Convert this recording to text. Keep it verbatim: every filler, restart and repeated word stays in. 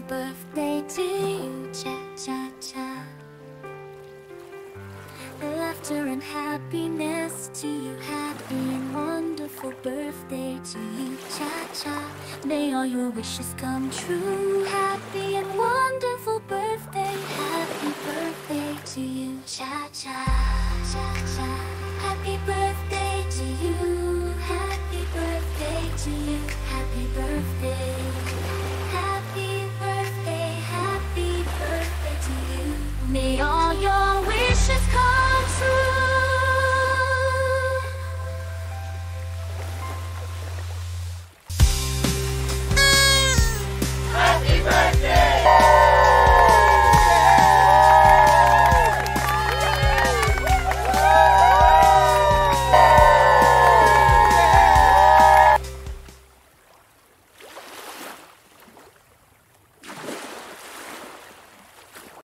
birthday to you, cha-cha-cha. Laughter and happiness to you. Happy and wonderful birthday to you, cha-cha. May all your wishes come true. Happy and wonderful birthday. Happy birthday to you, cha-cha.